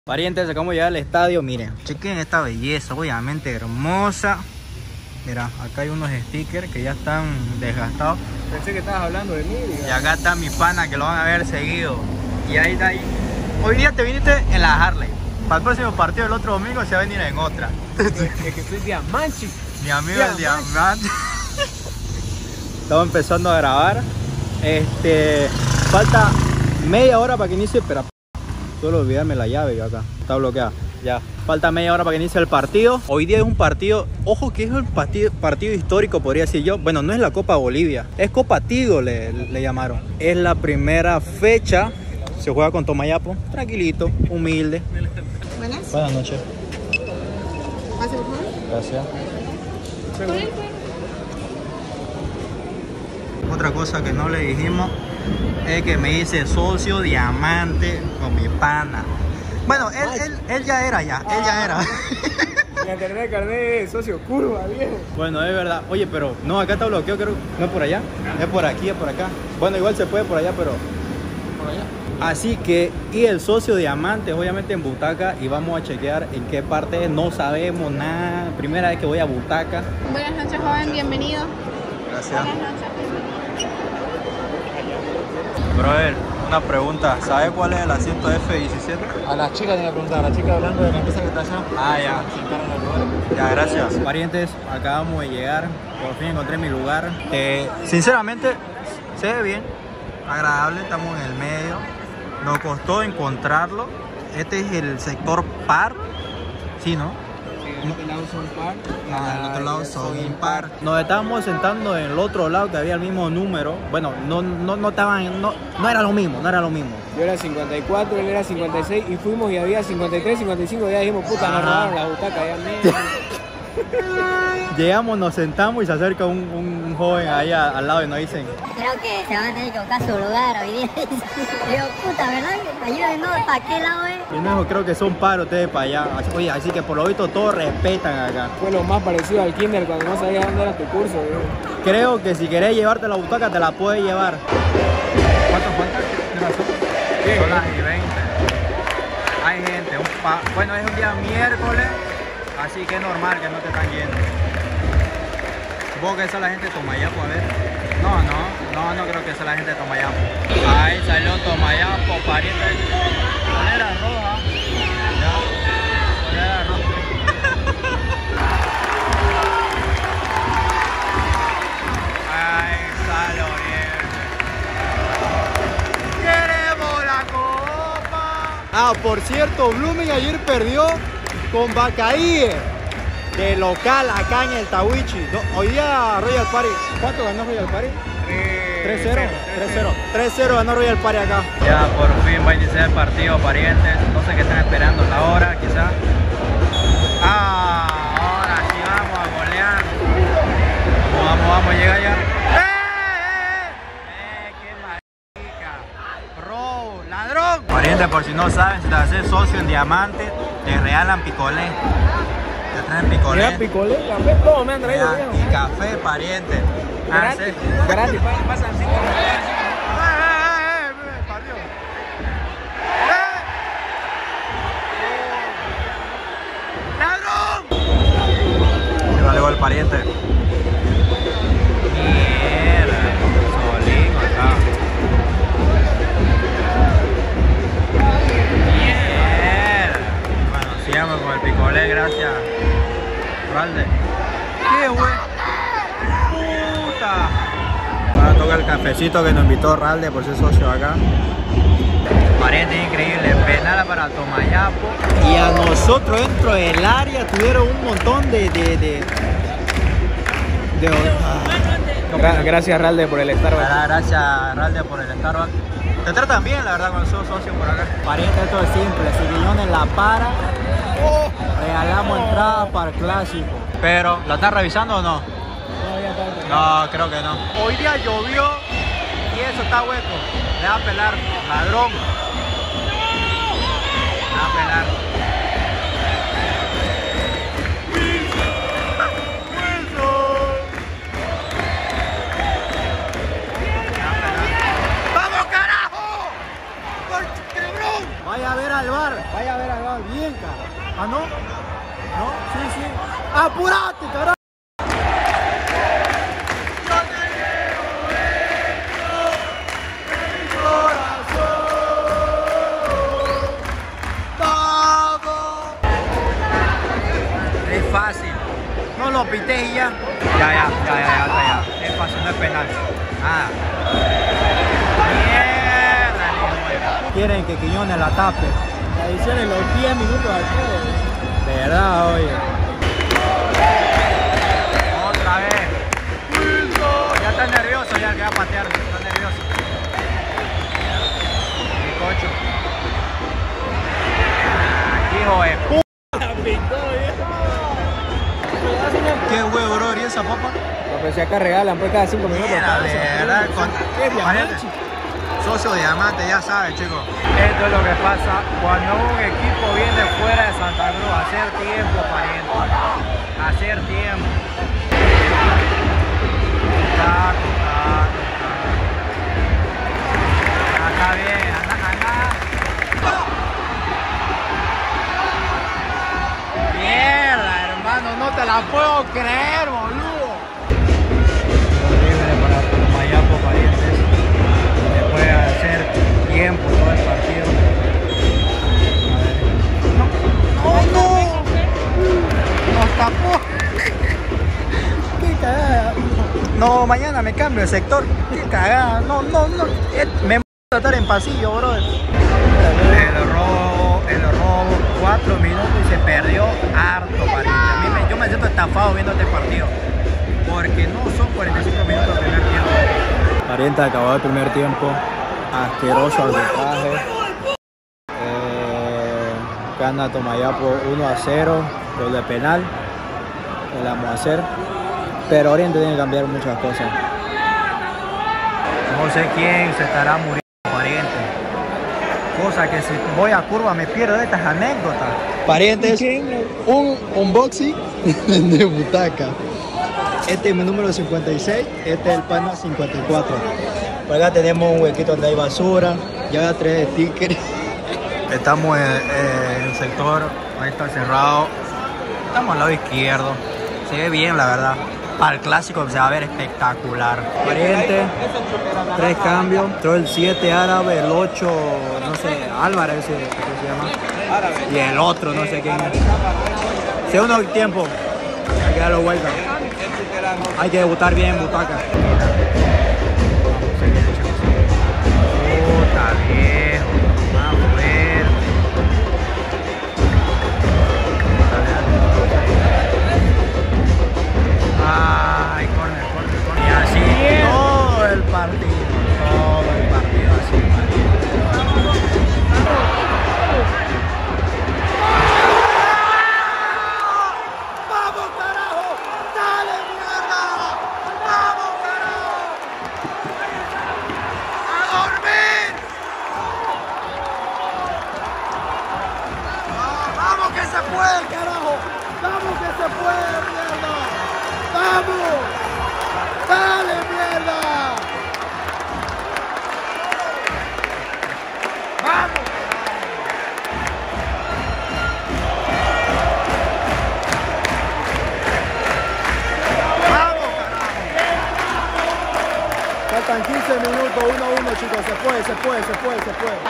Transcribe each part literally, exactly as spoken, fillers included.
Parientes, acabamos de llegar al estadio. Miren, chequen esta belleza, obviamente hermosa. Mira, acá hay unos stickers que ya están desgastados. Pensé que estabas hablando de mí. Digamos. Y acá está mi pana que lo van a ver seguido. Y ahí está ahí. Hoy día te viniste en la Harley. Para el próximo partido el otro domingo se va a venir en otra. Es que soy diamante. Mi amigo el diamante. Estamos empezando a grabar. Este, falta media hora para que inicie. Espera, solo olvidarme la llave yo acá. Está bloqueada. Ya. Falta media hora para que inicie el partido. Hoy día es un partido, ojo que es un partido, partido histórico, podría decir yo. Bueno, no es la Copa Bolivia, es Copa Tigo le, le llamaron. Es la primera fecha. Se juega con Tomayapo, tranquilito, humilde. Buenas. Buenas noches. Pase, por favor. Gracias. Sí. Otra cosa que no le dijimos es que me hice socio diamante con mi pana. Bueno, él, él, él ya era ya, él ya era. La internet carnet es socio curva, viejo. Bueno, es verdad. Oye, pero no, acá está bloqueado, creo. No es por allá, es por aquí, es por acá. Bueno, igual se puede por allá, pero por allá. Así que, y el socio diamante, obviamente en butaca, y vamos a chequear en qué parte, no sabemos nada. Primera vez que voy a butaca. Buenas noches, joven, bienvenido. Gracias. Buenas noches. Brother, una pregunta, ¿sabe cuál es el asiento F diecisiete? A la chica tenía que preguntar, a la chica hablando de la empresa que está allá. Ah, ya. Ya, gracias. Parientes, acabamos de llegar, por fin encontré mi lugar. Eh, sinceramente, se ve bien, agradable, estamos en el medio. Nos costó encontrarlo. Este es el sector par, ¿sí, no? Sí, el otro lado son par. Ah, el otro lado son impar. Nos estábamos sentando en el otro lado que había el mismo número. Bueno, no, no, no estaban, no, no era lo mismo, no era lo mismo. Yo era cincuenta y cuatro, él era cincuenta y seis y fuimos y había cincuenta y tres, cincuenta y cinco. Ya dijimos, puta, nos robaron la butaca, ya mierda. Llegamos, nos sentamos y se acerca un, un joven ahí a, al lado y nos dicen: creo que se van a tener que buscar su lugar hoy día. Digo, puta, ¿verdad? Ayúdenos, ¿para qué lado es? y no, creo que son paros ustedes para allá. Oye, así que por lo visto todos respetan acá. Fue lo más parecido al kinder cuando no sabías dónde era tu curso, viejo. Creo que si querés llevarte la butaca te la puedes llevar. ¿Cuánto falta? Son las y veinte. Hay gente, un pa... bueno, es un día miércoles, así que es normal que no te están yendo. Supongo que esa es la gente de Tomayapo, a ver. No, no, no, no creo que sea la gente de Tomayapo. Ahí salió Tomayapo, pariente. Polera roja. Ya. Polera roja. Ahí sale bien. ¡Queremos la copa! Ah, por cierto, Blooming ayer perdió con Bacaíe. De local acá en el Tawichi. No, hoy día Royal Party. ¿Cuánto ganó Royal Party? tres cero. tres cero. tres cero ganó Royal Party acá. Ya por fin va a iniciar el partido, parientes. No sé qué están esperando, la hora quizás. Ah, ahora sí vamos a golear. Vamos, vamos, vamos, llega ya. ¡Eh! ¡Eh! ¡Qué marica! ¡Robo! ¡Ladrón! Parientes, por si no saben, si te haces socio en diamante, te regalan picolé. Te traen picolé. Mira, picolé, café, todo me han traído, Ya, viejo. y café, pariente. Gratis, gratis, pa- pasan cinco minutos. Se va luego el pariente. Mierda, solín acá. Mierda. Bueno, sigamos con el picolé, gracias. Ralde. ¡Qué güey! ¡Puta! Ahora toca el cafecito que nos invitó Ralde por ser socio acá. Pariente increíble, penal para Tomayapo. Y a nosotros dentro del área tuvieron un montón de... de, de, de ah. Gra- Gracias, Ralde, por el Starbucks. Gra- Gracias Ralde por el Starbucks. Te tratan bien, la verdad, cuando sos socio por acá. Pariente, esto es simple. Si Quiñones la para, regalamos entradas para el clásico. Pero, ¿la están revisando o no? No, creo que no. Hoy día llovió y eso está hueco. Le va a pelar, ladrón. Le va a pelar. ¡Vamos, carajo! Vaya a ver al bar, vaya a ver al bar. Cuenca. ¿Ah, no? ¿No? Sí, sí. ¡Apúrate, carajo! Es fácil. No lo pité y ya. Ya, ya, ya, ya, ya, ya, ya. Es fácil, no es penal. Ah. Mierda. Quieren que Quiñones la tape. Adiciones los diez minutos al juego. De verdad, oye. Otra vez. Ya está nervioso, ya que va a patear. Está nervioso. Mi cocho. Hijo de p. ¿Qué huevo, bro? ¿Y esa papa? Pues si acá regalan pues cada cinco minutos. Mira, de verdad, con... ¿Qué diamante? Socio diamante, ya sabes, chicos. Esto es lo que pasa cuando un equipo viene fuera de Santa Cruz a hacer tiempo, pariente. A hacer tiempo. Taco, taco, taco. Está bien, anda, anda. Mierda, hermano, no te la puedo creer, boludo. Horrible para Mayapo, parientes. Después de hacer tiempo todo el partido. A ver. No, no, no. Nos tapó. Qué cagada. No, mañana me cambio de sector. Qué cagada. No, no, no. Me voy a tratar en pasillo, brother. El robo, el robo, cuatro minutos y se perdió harto, pariente. A mí me, yo me siento estafado viendo este partido. Porque no son cuarenta y cinco minutos de primer tiempo. Pariente, acabó el primer tiempo. Asqueroso arbitraje. Eh, gana Tomayapo uno a cero. Gol de penal. Que la vamos a hacer. Pero Oriente tiene que cambiar muchas cosas. No sé quién se estará muriendo, pariente. Cosa que si voy a curva me pierdo de estas anécdotas. Parientes, un unboxing de butaca. Este es mi número cincuenta y seis, este es el pana cincuenta y cuatro. Por acá tenemos un huequito donde hay basura, ya tres stickers. Estamos en, en el sector, ahí está cerrado. Estamos al lado izquierdo. Se ve bien, la verdad. Para el clásico se va a ver espectacular. Pariente, tres cambios. Entró el siete árabe, el ocho, no sé, Álvarez, ese, ¿qué se llama? Y el otro, no sé quién es. Segundo tiempo, hay que dar los vueltas. Hay que debutar bien en butaca. Puta viejo, vamos a ver. Ay, corner, corner, corner. Y así todo el partido, todo el partido así. ¡Vamos, carajo! ¡Dale, mierda! ¡Vamos, carajo! ¡A dormir! ¡Vamos que se puede, carajo! ¡Vamos que se puede, mierda! ¡Vamos! ¡Dale, mierda! ¡Vamos! Faltan quince minutos, uno a uno, chicos. Se puede, se puede, se puede, se puede.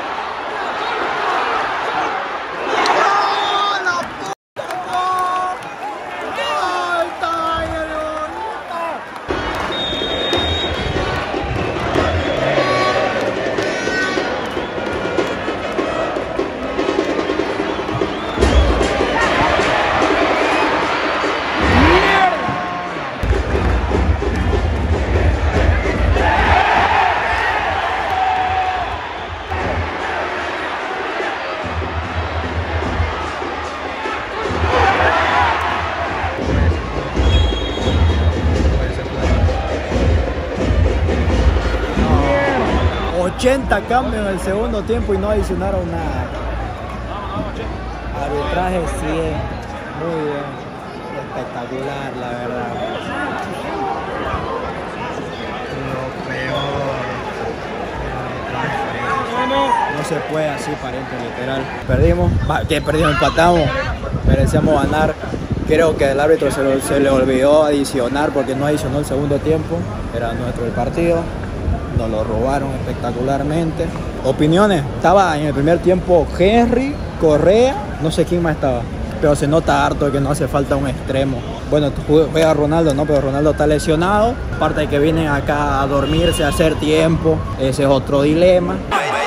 ¡Oh, la puta! ¡Ay, está ahí el bonito! ochenta cambios en el segundo tiempo y no adicionaron nada. Arbitraje cien, muy bien, espectacular, la verdad. Lo peor. No se puede así, pariente, literal. Perdimos, va, que perdimos, empatamos, merecíamos ganar. Creo que el árbitro se, lo, se le olvidó adicionar porque no adicionó el segundo tiempo. Era nuestro el partido. Nos lo robaron espectacularmente. Opiniones. Estaba en el primer tiempo Henry, Correa, no sé quién más estaba. Pero se nota harto que no hace falta un extremo. Bueno, juega Ronaldo, ¿no? Pero Ronaldo está lesionado. Aparte de que vienen acá a dormirse, a hacer tiempo. Ese es otro dilema.